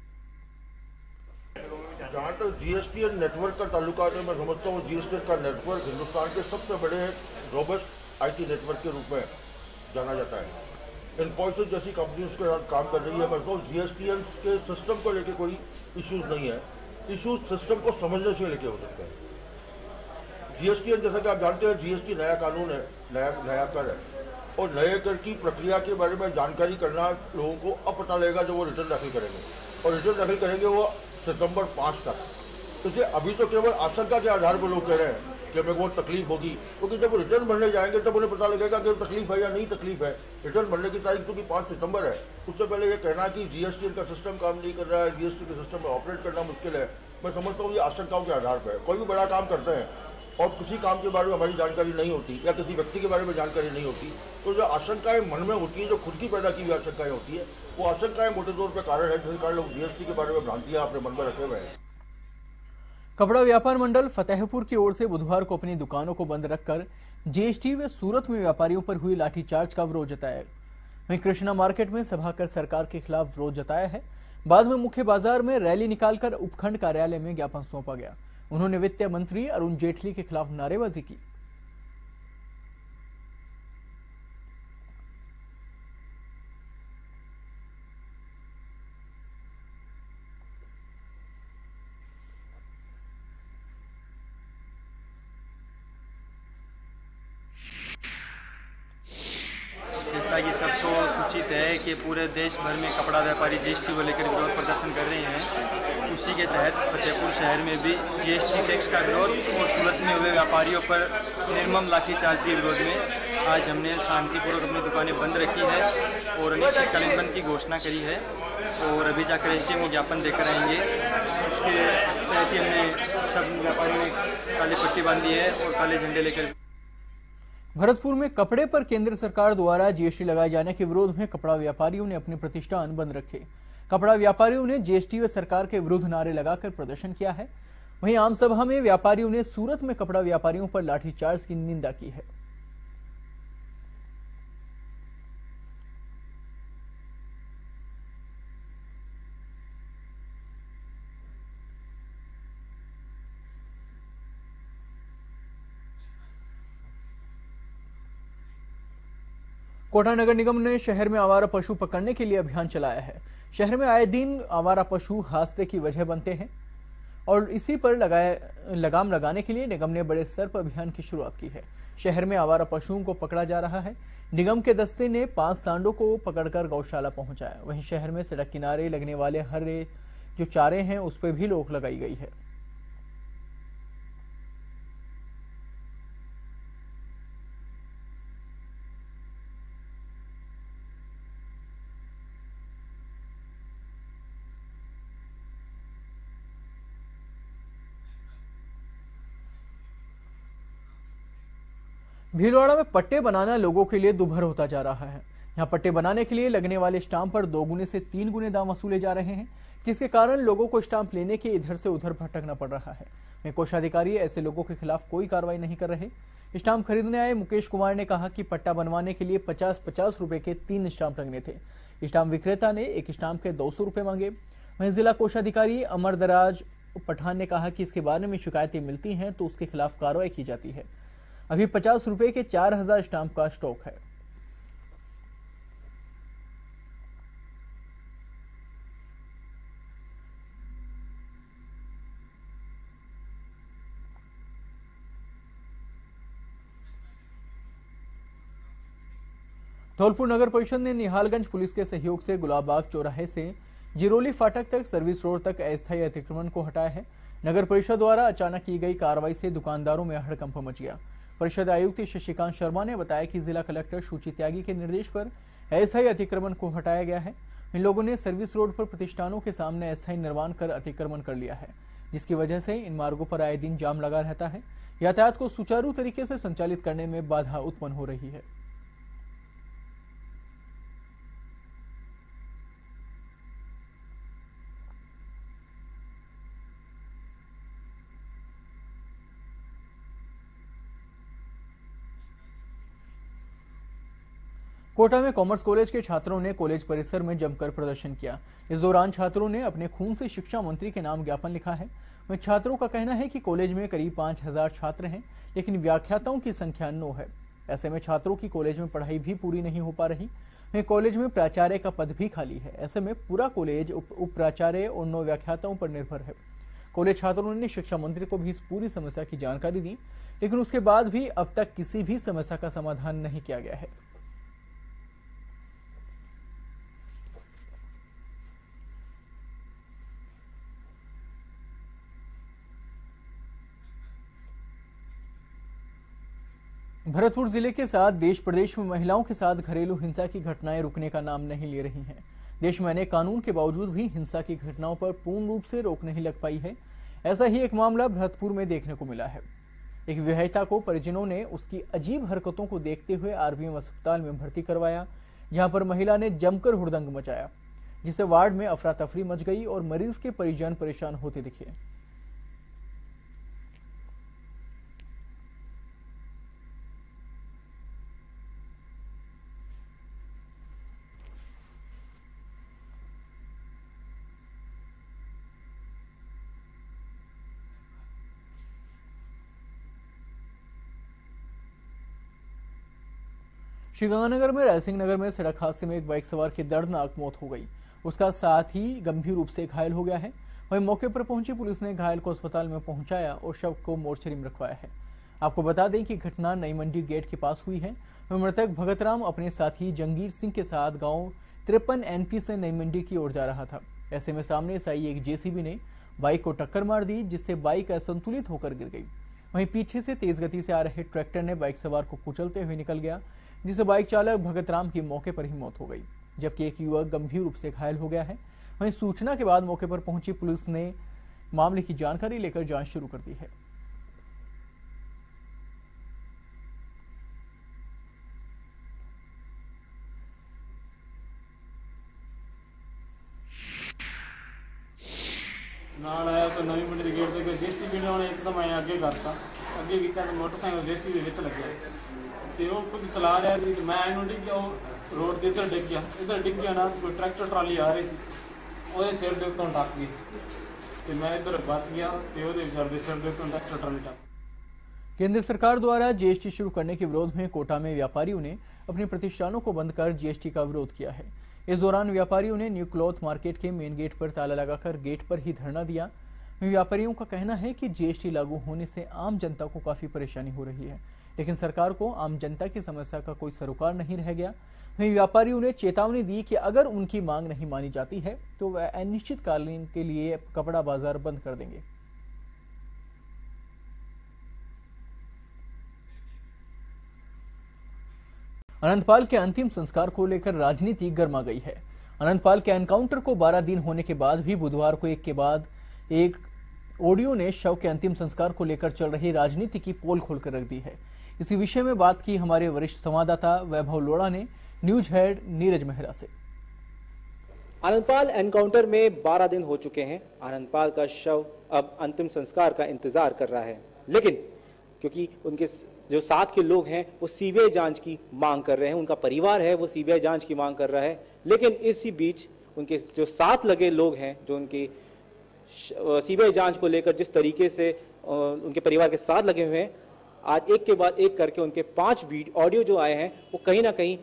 जहाँ तक जीएसटी और नेटवर्क का ताल्लुका है, मैं समझता हूँ जीएसटी का नेटवर्क हिंदुस्तान के सबसे बड़े रोबस्ट आईटी नेटवर्क के रूप में जाना जाता है। इन्फोसिस जैसी कंपनी उसके साथ काम कर रही है। मैं कहूँ जीएसटी के सिस्टम को लेके कोई इश्यूज नहीं है। इश्यूज सिस्टम को समझने से लेके हो सकते हैं। जीएसटी जैसा कि आप जानते हैं, जीएसटी नया कानून है, नया नया कर है, और नए कर की प्रक्रिया के बारे में जानकारी करना लोगों को अब पता लगेगा जब वो रिटर्न दाखिल करेंगे, और रिटर्न दाखिल करेंगे वो सितंबर पाँच तक। इसलिए अभी तो केवल आशंका के आधार पर लोग कह रहे हैं कि हमें बहुत तकलीफ होगी, क्योंकि जब रिटर्न भरने जाएंगे तब उन्हें पता लगेगा कि तकलीफ है या नहीं तकलीफ है। रिटर्न भरने की तारीख तो कि पाँच सितंबर है। उससे पहले ये कहना कि जीएसटी का सिस्टम काम नहीं कर रहा है, जीएसटी के सिस्टम में ऑपरेट करना मुश्किल है, मैं समझता हूँ ये आशंकाओं के आधार पर है। कोई भी बड़ा काम करते हैं और किसी काम के बारे में हमारी जानकारी नहीं होती या किसी व्यक्ति के बारे में जानकारी नहीं होती, तो जो आशंकाएं मन में होती है, जो खुद की पैदा की हुई आशंकाएं होती है, वो आशंकाएं मोटे तौर पर कारण है जिसके कारण लोग जीएसटी के बारे में भ्रांतियां अपने मन में रखे हुए हैं। कपड़ा व्यापार मंडल फतेहपुर की ओर से बुधवार को अपनी दुकानों को बंद रखकर जीएसटी व सूरत में व्यापारियों पर हुई लाठीचार्ज का विरोध जताया। वहीं कृष्णा मार्केट में सभा कर सरकार के खिलाफ विरोध जताया है। बाद में मुख्य बाजार में रैली निकालकर उपखंड कार्यालय में ज्ञापन सौंपा गया। उन्होंने वित्त मंत्री अरुण जेटली के खिलाफ नारेबाजी की। जैसा कि सबको सूचित है कि पूरे देश भर में कपड़ा व्यापारी जीएसटी को लेकर विरोध प्रदर्शन कर रहे हैं, उसी के तहत फतेहपुर शहर में भी जीएसटी टैक्स का विरोध और सूरत में हुए व्यापारियों पर निर्मम लाठीचार्ज के विरोध में आज हमने शांतिपूर्वक अपनी दुकानें बंद रखी है और अनिश्चितकालीन बंद की घोषणा करी है और अभी जाकर एसडीएम को ज्ञापन देकर आएंगे। उसके तहत ही हमने सब व्यापारियों ने काली पट्टी बांधी है और काले झंडे लेकर। भरतपुर में कपड़े पर केंद्र सरकार द्वारा जीएसटी लगाए जाने के विरोध में कपड़ा व्यापारियों ने अपने प्रतिष्ठान बंद रखे। कपड़ा व्यापारियों ने जीएसटी व सरकार के विरुद्ध नारे लगाकर प्रदर्शन किया है। वहीं आम सभा में व्यापारियों ने सूरत में कपड़ा व्यापारियों पर लाठीचार्ज की निंदा की है। कोटा नगर निगम ने शहर में आवारा पशु पकड़ने के लिए अभियान चलाया है। शहर में आए दिन आवारा पशु हादसे की वजह बनते हैं और इसी पर लगाए लगाम लगाने के लिए निगम ने बड़े स्तर पर अभियान की शुरुआत की है। शहर में आवारा पशुओं को पकड़ा जा रहा है। निगम के दस्ते ने पांच सांडों को पकड़कर गौशाला पहुंचाया। वहीं शहर में सड़क किनारे लगने वाले हरे जो चारे हैं उस पर भी रोक लगाई गई है। भीलवाड़ा में पट्टे बनाना लोगों के लिए दुभर होता जा रहा है। यहाँ पट्टे बनाने के लिए लगने वाले स्टाम्प पर दो गुने से तीन गुने दाम वसूले जा रहे हैं, जिसके कारण लोगों को स्टाम्प लेने के इधर से उधर भटकना पड़ रहा है। वहीं कोषाधिकारी ऐसे लोगों के खिलाफ कोई कार्रवाई नहीं कर रहे। स्टाम्प खरीदने आए मुकेश कुमार ने कहा कि पट्टा बनवाने के लिए पचास पचास रुपए के तीन स्टाम्प लगने थे। स्टाम्प विक्रेता ने एक स्टाम्प के दो सौ रुपए मांगे। वहीं जिला कोषाधिकारी अमरदराज पठान ने कहा कि इसके बारे में शिकायतें मिलती हैं तो उसके खिलाफ कार्रवाई की जाती है। अभी पचास रुपए के चार हजार स्टाम्प का स्टॉक है। धौलपुर नगर परिषद ने निहालगंज पुलिस के सहयोग से गुलाबबाग चौराहे से जिरोली फाटक तक सर्विस रोड तक अस्थायी अतिक्रमण को हटाया है। नगर परिषद द्वारा अचानक की गई कार्रवाई से दुकानदारों में हड़कंप मच गया। परिषद आयुक्त शशिकांत शर्मा ने बताया कि जिला कलेक्टर सूची त्यागी के निर्देश पर अस्थायी अतिक्रमण को हटाया गया है। इन लोगों ने सर्विस रोड पर प्रतिष्ठानों के सामने अस्थायी निर्माण कर अतिक्रमण कर लिया है, जिसकी वजह से इन मार्गों पर आए दिन जाम लगा रहता है। यातायात को सुचारू तरीके से संचालित करने में बाधा उत्पन्न हो रही है। कोटा में कॉमर्स कॉलेज के छात्रों ने कॉलेज परिसर में जमकर प्रदर्शन किया। इस दौरान छात्रों ने अपने खून से शिक्षा मंत्री के नाम ज्ञापन लिखा है। वहीं छात्रों का कहना है कि कॉलेज में करीब पांच हजार छात्र हैं, लेकिन व्याख्याताओं की संख्या नौ है। ऐसे में छात्रों की कॉलेज में पढ़ाई भी पूरी नहीं हो पा रही। वहीं कॉलेज में प्राचार्य का पद भी खाली है। ऐसे में पूरा कॉलेज उप प्राचार्य और नौ व्याख्याताओं पर निर्भर है। कॉलेज छात्रों ने शिक्षा मंत्री को भी इस पूरी समस्या की जानकारी दी, लेकिन उसके बाद भी अब तक किसी भी समस्या का समाधान नहीं किया गया है। भरतपुर जिले के साथ देश प्रदेश में महिलाओं के साथ घरेलू हिंसा की घटनाएं रुकने का नाम नहीं ले रही हैं। देश में अनेक कानून के बावजूद भी हिंसा की घटनाओं पर पूर्ण रूप से रोक नहीं लग पाई है। ऐसा ही एक मामला भरतपुर में देखने को मिला है। एक विवाहिता को परिजनों ने उसकी अजीब हरकतों को देखते हुए आरबीएम अस्पताल में भर्ती करवाया, जहां पर महिला ने जमकर हुड़दंग मचाया, जिससे वार्ड में अफरा तफरी मच गई और मरीज के परिजन परेशान होते दिखे। श्रीगंगानगर में रायसिंह नगर में सड़क हादसे में एक बाइक सवार की दर्दनाक मौत हो गई। उसका साथ ही गंभीर रूप से घायल हो गया है। वहीं मौके पर पहुंची पुलिस ने घायल को अस्पताल में पहुंचाया और शव को मोर्चरी में रखवाया है। आपको बता दें कि घटना नई मंडी गेट के पास हुई है। मृतक भगतराम अपने साथी जंगीर सिंह के साथ गांव तिरपन एनपी से नई मंडी की ओर जा रहा था। ऐसे में सामने से आई एक जेसीबी ने बाइक को टक्कर मार दी, जिससे बाइक असंतुलित होकर गिर गई। वहीं पीछे से तेज गति से आ रहे ट्रैक्टर ने बाइक सवार को कुचलते हुए निकल गया, जिससे बाइक चालक भगतराम की मौके पर ही मौत हो गई, जबकि एक युवक गंभीर रूप से घायल हो गया है। वहीं सूचना के बाद मौके पर पहुंची पुलिस ने मामले की जानकारी लेकर जांच शुरू कर दी है। ਨਾਲ ਆਇਆ ਤਾਂ ਨਵੀਂ ਮੰਡੀ ਦੇ ਗੇਟ ਤੇ ਕੋਈ ਜੀਸੀਬੀ ਨੇ ਉਹਨੇ ਇੱਕਦਮ ਆਇਆ ਅੱਗੇ ਕਰਤਾ ਅੱਗੇ ਕੀਤਾ ਤਾਂ ਮੋਟਰਸਾਈਕਲ ਜੀਸੀਬੀ ਵਿੱਚ ਲੱਗਿਆ ਤੇ ਉਹ ਕੁਝ ਚਲਾ ਰਿਹਾ ਸੀ ਮੈਂ ਇਹਨੂੰ ਡਿੱਗ ਗਿਆ। ਉਹ ਰੋਡ ਦੇ ਇੱਧਰ ਡਿੱਗ ਗਿਆ, ਇੱਧਰ ਡਿੱਗ ਗਿਆ ਨਾ ਕੋਈ ਟਰੈਕਟਰ ਟਰਾਲੀ ਆ ਰਹੀ ਸੀ, ਉਹਦੇ ਸਿਰ ਦੇ ਉੱਤੋਂ ਟੱਕ ਗਈ ਤੇ ਮੈਂ ਇੱਧਰ ਬਚ ਗਿਆ ਤੇ ਉਹਦੇ ਵਿਚਾਰ ਦੇ सिर ਦੇ ਉੱਤੋਂ ट्रैक्टर ट्राली टप। केंद्र सरकार द्वारा जीएसटी शुरू करने के विरोध में कोटा में व्यापारियों ने अपने प्रतिष्ठानों को बंद कर जीएसटी का विरोध किया है। इस दौरान व्यापारियों ने न्यू क्लॉथ मार्केट के मेन गेट पर ताला लगाकर गेट पर ही धरना दिया। व्यापारियों का कहना है कि जीएसटी लागू होने से आम जनता को काफी परेशानी हो रही है, लेकिन सरकार को आम जनता की समस्या का कोई सरोकार नहीं रह गया। वहीं व्यापारियों ने चेतावनी दी कि अगर उनकी मांग नहीं मानी जाती है तो वह अनिश्चितकालीन के लिए कपड़ा बाजार बंद कर देंगे। अनंतपाल के अंतिम संस्कार को लेकर राजनीति गर्मा गई है। अनंतपाल के एनकाउंटर को बारह दिन होने के बाद भी बुधवार को एक के बाद एक ऑडियो ने शव के अंतिम संस्कार को लेकर चल रही राजनीति की पोल खोलकर रख दी है। इसी विषय में बात की हमारे वरिष्ठ संवाददाता वैभव लोढ़ा ने न्यूज हेड नीरज मेहरा से। अनंतपाल एनकाउंटर में बारह दिन हो चुके हैं। अनंतपाल का शव अब अंतिम संस्कार का इंतजार कर रहा है, लेकिन क्योंकि उनके जो साथ के लोग हैं वो सीबीआई जांच की मांग कर रहे हैं, उनका परिवार है वो सीबीआई जांच की मांग कर रहा है, लेकिन इसी बीच उनके जो साथ लगे लोग हैं जो उनकी सीबीआई जांच को लेकर जिस तरीके से उनके परिवार के साथ लगे हुए हैं, आज एक के बाद एक करके उनके पांच वीडियो ऑडियो जो आए हैं वो कहीं ना कहीं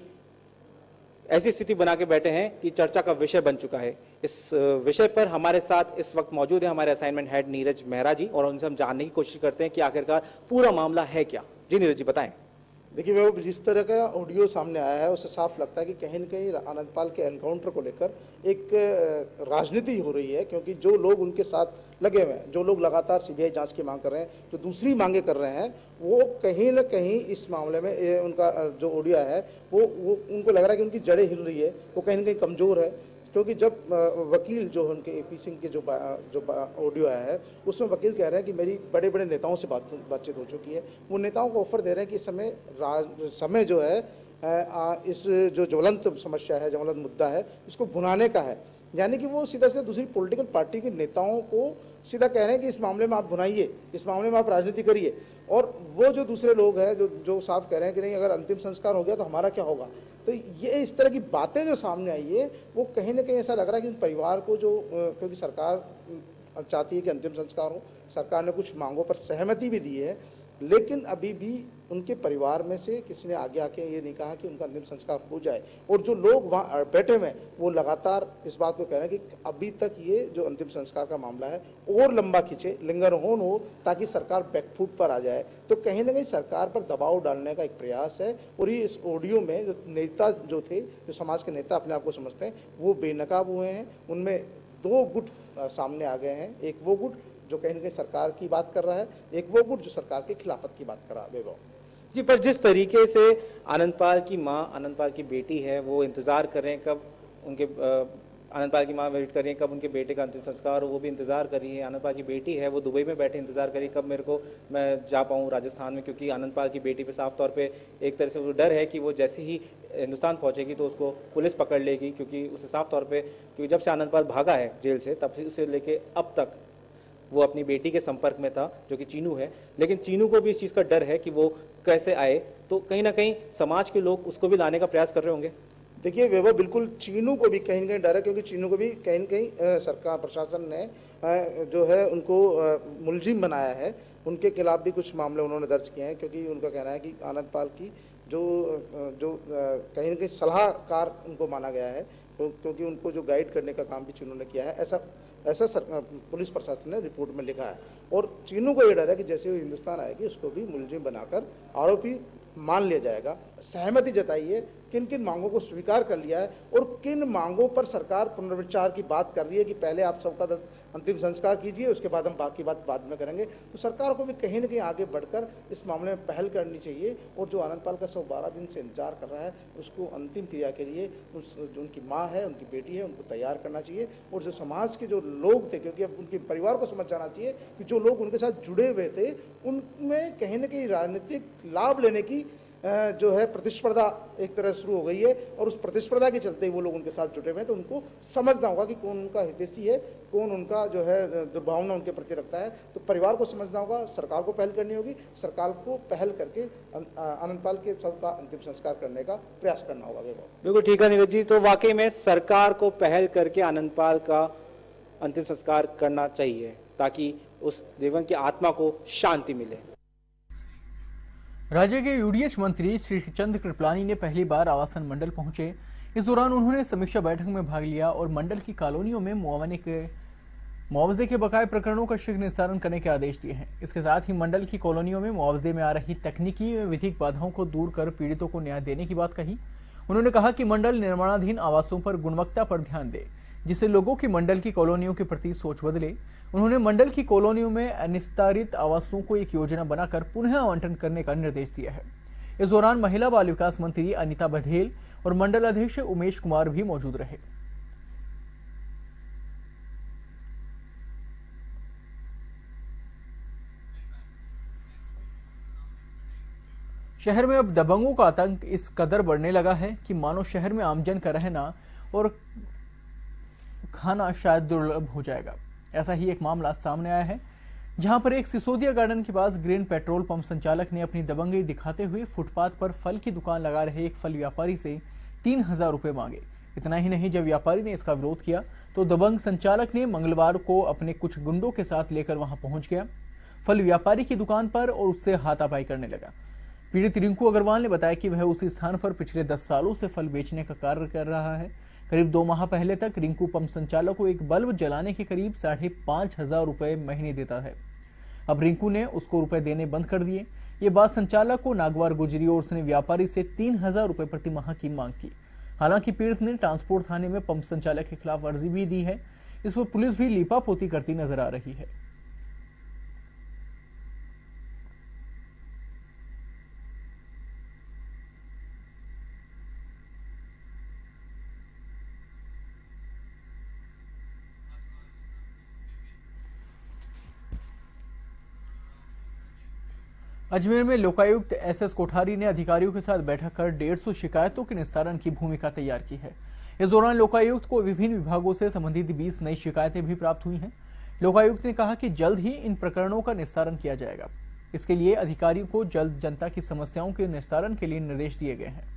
ऐसी स्थिति बना के बैठे हैं कि चर्चा का विषय बन चुका है। इस विषय पर हमारे साथ इस वक्त मौजूद है हमारे असाइनमेंट हेड नीरज मेहरा जी, और उनसे हम जानने की कोशिश करते हैं कि आखिरकार पूरा मामला है क्या। जी नीरज जी बताएं। देखिए वो जिस तरह का ऑडियो सामने आया है उससे साफ लगता है कि कहीं न कहीं अनंतपाल के एनकाउंटर को लेकर एक राजनीति हो रही है, क्योंकि जो लोग उनके साथ लगे हुए हैं, जो लोग लगातार सीबीआई जांच की मांग कर रहे हैं, जो दूसरी मांगे कर रहे हैं, वो कहीं न कहीं इस मामले में उनका जो ऑडियो है वो वो उनको लग रहा है कि उनकी जड़ें हिल रही है, वो कहीं न कहीं कमज़ोर है। क्योंकि जब वकील जो उनके एपी सिंह के जो जो ऑडियो आया है उसमें वकील कह रहे हैं कि मेरी बड़े बड़े नेताओं से बात बातचीत हो चुकी है। वो नेताओं को ऑफर दे रहे हैं कि इस समय राज समय जो है इस जो ज्वलंत समस्या है, ज्वलंत मुद्दा है, इसको भुनाने का है। यानी कि वो सीधा सीधा दूसरी पॉलिटिकल पार्टी के नेताओं को सीधा कह रहे हैं कि इस मामले में आप भुनाइए, इस मामले में आप राजनीति करिए। और वो जो दूसरे लोग हैं जो जो साफ कह रहे हैं कि नहीं, अगर अंतिम संस्कार हो गया तो हमारा क्या होगा। तो ये इस तरह की बातें जो सामने आई है वो कहीं ना कहीं ऐसा लग रहा है कि परिवार को जो, क्योंकि सरकार चाहती है कि अंतिम संस्कार हो, सरकार ने कुछ मांगों पर सहमति भी दी है, लेकिन अभी भी उनके परिवार में से किसी ने आगे आके ये नहीं कहा कि उनका अंतिम संस्कार हो जाए। और जो लोग वहाँ बैठे हुए हैं वो लगातार इस बात को कह रहे हैं कि अभी तक ये जो अंतिम संस्कार का मामला है और लंबा खींचे, लिंगर होन हो, ताकि सरकार बैकफुट पर आ जाए। तो कहीं ना कहीं सरकार पर दबाव डालने का एक प्रयास है। और ये इस ऑडियो में जो नेता जो थे, जो समाज के नेता अपने आप को समझते हैं, वो बेनकाब हुए हैं। उनमें दो गुट सामने आ गए हैं, एक वो गुट जो कहीं ना कहीं सरकार की बात कर रहा है, एक वो गुट जो सरकार के खिलाफत की बात कर रहा है। बेगो जी, पर जिस तरीके से अनंतपाल की मां, अनंतपाल की बेटी है, वो इंतजार कर रहे हैं कब उनके अनंतपाल की मां वेट कर रही है कब उनके बेटे का अंतिम संस्कार हो, वो भी इंतजार कर रही है। अनंतपाल की बेटी है वो दुबई में बैठे इंतजार कर रही है कब मेरे को मैं जा पाऊँ राजस्थान में, क्योंकि अनंतपाल की बेटी पे साफ तौर पे एक तरह से वो डर है कि वो जैसे ही हिंदुस्तान पहुंचेगी तो उसको पुलिस पकड़ लेगी, क्योंकि उसे साफ तौर पे, क्योंकि जब से अनंतपाल भागा है जेल से तब से लेके अब तक वो अपनी बेटी के संपर्क में था जो कि चीनू है, लेकिन चीनू को भी इस चीज़ का डर है कि वो कैसे आए। तो कहीं ना कहीं समाज के लोग उसको भी लाने का प्रयास कर रहे होंगे। देखिए वैभव, बिल्कुल चीनू को भी कहीं ना कहीं डर है, क्योंकि चीनू को भी कहीं ना कहीं सरकार प्रशासन ने जो है उनको मुलजिम बनाया है। उनके खिलाफ भी कुछ मामले उन्होंने दर्ज किए हैं, क्योंकि उनका कहना है कि अनंतपाल की जो जो कहीं ना कहीं सलाहकार उनको माना गया है, क्योंकि उनको जो गाइड करने का काम भी चीनों ने किया है, ऐसा ऐसा सर, पुलिस प्रशासन ने रिपोर्ट में लिखा है। और चीनों को ये डर है कि जैसे वो हिंदुस्तान आएगी उसको भी मुलजिम बनाकर आरोपी मान लिया जाएगा। सहमति जताई है, किन किन मांगों को स्वीकार कर लिया है और किन मांगों पर सरकार पुनर्विचार की बात कर रही है कि पहले आप सबका अंतिम संस्कार कीजिए, उसके बाद हम बाकी बात बाद में करेंगे। तो सरकार को भी कहीं ना कहीं आगे बढ़कर इस मामले में पहल करनी चाहिए और जो आनंदपाल का सौ बारह दिन से इंतजार कर रहा है उसको अंतिम क्रिया के लिए उस जो उनकी माँ है, उनकी बेटी है, उनको तैयार करना चाहिए। और जो समाज के जो लोग थे, क्योंकि अब उनके परिवार को समझ जाना चाहिए कि जो लोग उनके साथ जुड़े हुए थे उनमें कहीं ना कहीं राजनीतिक लाभ लेने की जो है प्रतिस्पर्धा एक तरह शुरू हो गई है और उस प्रतिस्पर्धा के चलते ही वो लोग उनके साथ जुटे हुए हैं। तो उनको समझना होगा कि कौन उनका हितैषी है, कौन उनका जो है दुर्भावना उनके प्रति रखता है। तो परिवार को समझना होगा, सरकार को पहल करनी होगी, सरकार को पहल करके आनंदपाल के शव का अंतिम संस्कार करने का प्रयास करना होगा। बिल्कुल ठीक है नीरज जी, तो वाकई में सरकार को पहल करके आनंदपाल का अंतिम संस्कार करना चाहिए ताकि उस देवन की आत्मा को शांति मिले। राज्य के यूडीएच मंत्री श्री चंद्र कृपलानी ने पहली बार आवासन मंडल पहुंचे। इस दौरान उन्होंने समीक्षा बैठक में भाग लिया और मंडल की कॉलोनियों में मुआवजे के मुआवजे के बकाये प्रकरणों का शीघ्र निस्तारण करने के आदेश दिए हैं। इसके साथ ही मंडल की कॉलोनियों में मुआवजे में आ रही तकनीकी व विधिक बाधाओं को दूर कर पीड़ितों को न्याय देने की बात कही। उन्होंने कहा कि मंडल निर्माणाधीन आवासों पर गुणवत्ता पर ध्यान दे, जिससे लोगों की मंडल की कॉलोनियों के प्रति सोच बदले। उन्होंने मंडल की कॉलोनियों में अनिस्तारित आवासों को एक योजना बनाकर पुनः आवंटन करने का निर्देश दिया है। इस दौरान महिला बाल विकास मंत्री अनिता बघेल और मंडल अध्यक्ष उमेश कुमार भी मौजूद रहे। शहर में अब दबंगों का आतंक इस कदर बढ़ने लगा है कि मानो शहर में आमजन का रहना और खाना शायद दुर्लभ हो जाएगा। ऐसा ही एक मामला सामने आया है, जहां पर एक सिसोदिया गार्डन के पास ग्रीन पेट्रोल पंप संचालक ने अपनी दबंगई दिखाते हुए फुटपाथ पर फल की दुकान लगा रहे एक फल व्यापारी से तीन हजार रुपए मांगे। इतना ही नहीं, जब व्यापारी ने इसका विरोध किया तो दबंग संचालक ने मंगलवार को अपने कुछ गुंडों के साथ लेकर वहां पहुंच गया फल व्यापारी की दुकान पर और उससे हाथापाई करने लगा। पीड़ित रिंकू अग्रवाल ने बताया कि वह उसी स्थान पर पिछले दस सालों से फल बेचने का कार्य कर रहा है। करीब दो माह पहले तक रिंकू पंप संचालक को एक बल्ब जलाने के करीब साढ़े पांच हजार रुपए महीने देता है। अब रिंकू ने उसको रुपए देने बंद कर दिए। ये बात संचालक को नागवार गुजरी और उसने व्यापारी से तीन हजार रुपए प्रति माह की मांग की। हालांकि पीड़ित ने ट्रांसपोर्ट थाने में पंप संचालक के खिलाफ अर्जी भी दी है। इस पर पुलिस भी लीपापोती करती नजर आ रही है। अजमेर में लोकायुक्त एस एस कोठारी ने अधिकारियों के साथ बैठक कर डेढ़ सौ शिकायतों के निस्तारण की भूमिका तैयार की है। इस दौरान लोकायुक्त को विभिन्न विभागों से संबंधित बीस नई शिकायतें भी प्राप्त हुई हैं। लोकायुक्त ने कहा कि जल्द ही इन प्रकरणों का निस्तारण किया जाएगा। इसके लिए अधिकारियों को जल्द जनता की समस्याओं के निस्तारण के लिए निर्देश दिए गए हैं।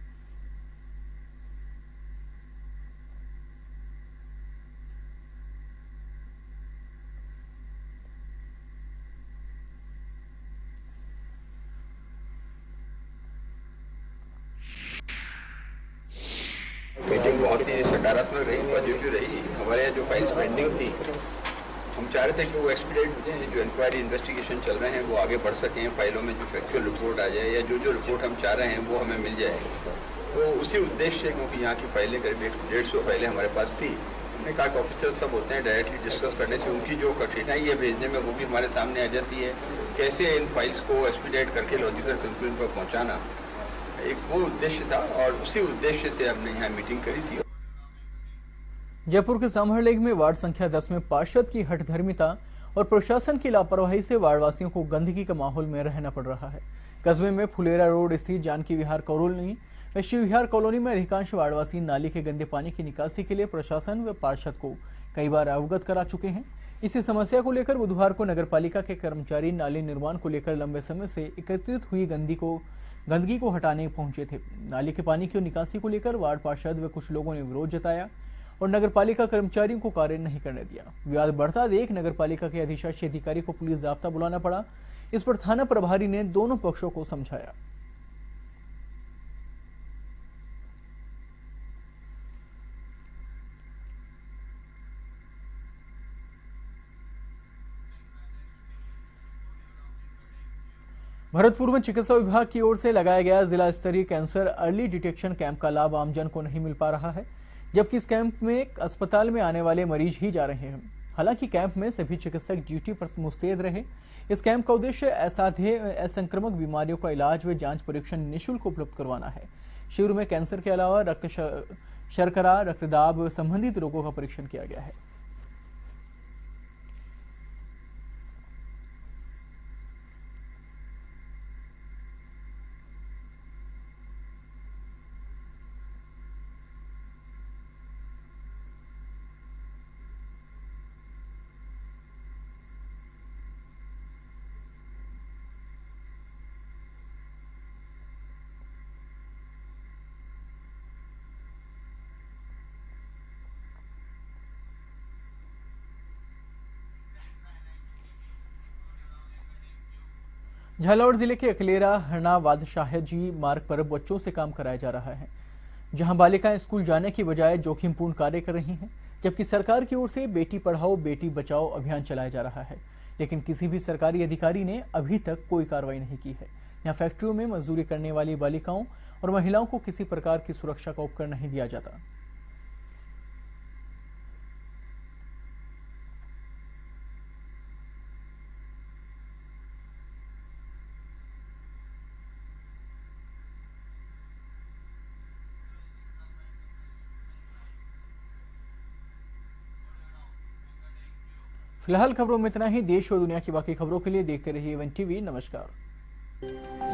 मीटिंग बहुत ही सकारात्मक रही, पॉजिटिव रही। हमारे यहाँ जो फाइल्स पेंडिंग थी, हम चाह रहे थे कि वो एक्सपीडिएट हो जाए, जो इंक्वायरी इन्वेस्टिगेशन चल रहे हैं वो आगे बढ़ सकें, फाइलों में जो फैक्चुअल रिपोर्ट आ जाए या जो जो रिपोर्ट हम चाह रहे हैं वो हमें मिल जाए। तो उसी उद्देश्य से, क्योंकि यहाँ की फाइलें करीब डेढ़ सौ फाइलें हमारे पास थी, हमने कहा कि ऑफिसर्स सब होते हैं, डायरेक्टली डिस्कस करने से उनकी जो कठिनाई है भेजने में वो भी हमारे सामने आ जाती है। कैसे इन फाइल्स को एक्सपीडिएट करके लॉजिकल कंक्लूजन पर पहुँचाना, एक वो उद्देश्य था और उसी उद्देश्य से हमने यहाँ मीटिंग करी थी। जयपुर के सामहरलेग में वार्ड संख्या दस में पार्षद की हठधर्मिता और प्रशासन की लापरवाही से वार्डवासियों को गंदगी का माहौल में रहना पड़ रहा है। कस्बे में फुलेरा रोड स्थित जानकी विहार कॉलोनी व शिव विहार कॉलोनी में अधिकांश वार्डवासी नाली के गंदे पानी की निकासी के लिए प्रशासन व पार्षद को कई बार अवगत करा चुके हैं। इसी समस्या को लेकर बुधवार को नगरपालिका के कर्मचारी नाली निर्माण को लेकर लंबे समय से एकत्रित हुई गंदगी को गंदगी को हटाने पहुंचे थे। नाली के पानी की निकासी को लेकर वार्ड पार्षद व कुछ लोगों ने विरोध जताया और नगरपालिका कर्मचारियों को कार्य नहीं करने दिया। विवाद बढ़ता देख नगरपालिका के अधिशासी अधिकारी को पुलिस जाब्ता बुलाना पड़ा। इस पर थाना प्रभारी ने दोनों पक्षों को समझाया। भरतपुर में चिकित्सा विभाग की ओर से लगाया गया जिला स्तरीय कैंसर अर्ली डिटेक्शन कैंप का लाभ आमजन को नहीं मिल पा रहा है, जबकि इस कैंप में अस्पताल में आने वाले मरीज ही जा रहे हैं। हालांकि कैंप में सभी चिकित्सक ड्यूटी पर मुस्तैद रहे। इस कैंप का उद्देश्य असाध्य असंक्रामक बीमारियों का इलाज व जांच परीक्षण निःशुल्क उपलब्ध करवाना है। शिविर में कैंसर के अलावा रक्त शर्करा, रक्तदाब संबंधित रोगों का परीक्षण किया गया है। झालावाड़ जिले के अकलेरा हरना बादशाह जी मार्ग पर बच्चों से काम कराया जा रहा है, जहां बालिकाएं स्कूल जाने की बजाय जोखिमपूर्ण कार्य कर रही हैं, जबकि सरकार की ओर से बेटी पढ़ाओ बेटी बचाओ अभियान चलाया जा रहा है, लेकिन किसी भी सरकारी अधिकारी ने अभी तक कोई कार्रवाई नहीं की है। यहाँ फैक्ट्रियों में मजदूरी करने वाली बालिकाओं और महिलाओं को किसी प्रकार की सुरक्षा का उपकरण नहीं दिया जाता। फिलहाल खबरों में इतना ही। देश और दुनिया की बाकी खबरों के लिए देखते रहिए वन टीवी। नमस्कार।